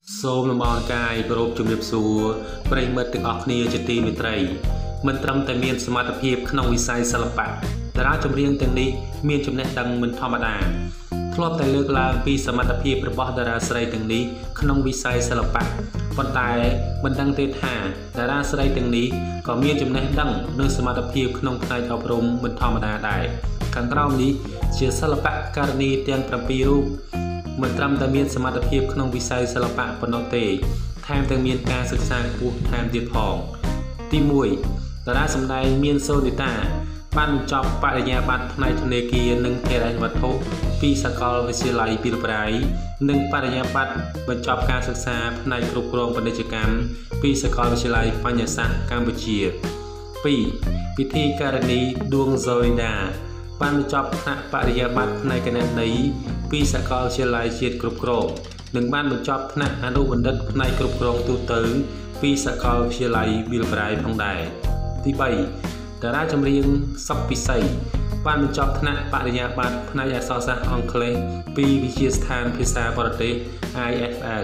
សូមលំអរកាយគោរពជំរាបសួរប្រិយមិត្តទាំងអស់គ្នាជាទីមេត្រីមិនត្រឹមតែមានសមត្ថភាពក្នុងវិស័យសិល្បៈតារាចម្រៀងទាំងនេះមានចំណេះដឹងមិនធម្មតាធ្លាប់តែលើកឡើងពីសមត្ថភាពរបស់តារាស្រីទាំងនេះក្នុងវិស័យសិល្បៈប៉ុន្តែមិនដឹងទេថាតារាស្រីទាំងនេះក៏មានចំណេះដឹងនិងសមត្ថភាពក្នុងផ្នែកអប់រំមិនធម្មតាដែរខាងក្រោមនេះជាសិល្បករនីទាំង7រូបមិនត្រឹមតែមានសមត្ថភាពក្នុងវិស័យសិល្បៈប៉ុណ្ណោះទេថែមទាំងមានការសិក្សាខ្ពស់ថែមទៀតផងទី1តារាសម្ដែងមានសូនីតាបានបញ្ចប់បរិញ្ញាបត្រផ្នែកធនាគារនិងហិរញ្ញវត្ថុពីសាកលវិទ្យាល័យពីរប្រៃនិងបរិញ្ញាបត្របញ្ចប់ការសិក្សាផ្នែកគ្រប់គ្រងពាណិជ្ជកម្មពីសាកលវិទ្យាល័យបញ្ញាសាស្ត្រកម្ពុជា2ពិធីការនីដួងហ្សូរីដាបានបញ្ចប់ថ្នាក់បរិញ្ញាបត្រផ្នែកគណនេយ្យពីសាកលវិទ្យាល័យជាតិគ្រប់គ្រងនិងបានបញ្ចប់ថ្នាក់អនុបណ្ឌិតផ្នែកគ្រប់គ្រងទូទៅពីសាកលវិទ្យាល័យវិលប្រៃផងដែរទី3តារាចម្រៀងសុកពិសីបានបញ្ចប់ថ្នាក់បរិញ្ញាបត្រផ្នែកអក្សរសាស្ត្រអង់គ្លេសពីវិទ្យាស្ថានភាសាបរទេស IFL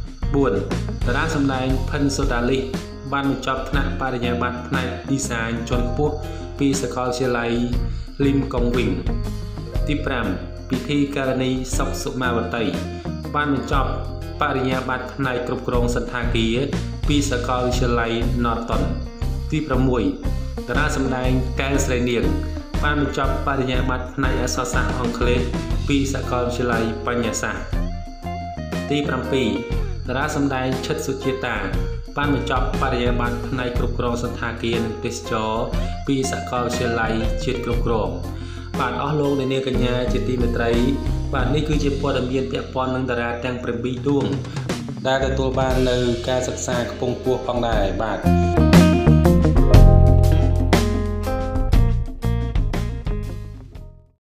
4តារាសម្ដែងផិនសូដាលីសបានបញ្ចប់ថ្នាក់បរិញ្ញាបត្រផ្នែក Design ជាន់ខ្ពស់ពីសាកលវិទ្យាល័យលីមកុងវិញទី5ពិធីការនីសុកសុមាវតីបានបញ្ចប់បរិញ្ញាបត្រផ្នែកគ្រប់គ្រងសន្តាគារពីសាកលវិទ្យាល័យ Norton ទី6តារាសម្ដែងកែវស្រីនាងបានបញ្ចប់បរិញ្ញាបត្រផ្នែកអក្សរសាស្ត្រអង់គ្លេសពីសាកលវិទ្យាល័យបញ្ញាសាស្ត្រទី7តារាសម្ដែងឈិតសុជាតាបានបញ្ចប់បរិញ្ញាបត្រផ្នែកគ្រប់គ្រងសន្តាគារនិងទេសចរពីសាកលវិទ្យាល័យជាតិគ្រប់គ្រងបាទអស់លោកអ្នកនាងកញ្ញាជាទីមេត្រីបាទនេះគឺជាព័ត៌មានពាក់ព័ន្ធនឹងតារាទាំង7ដួងដែលទទួលបាននៅការសិក្សាខ្ពង់ខ្ពស់ផងដែរបាទ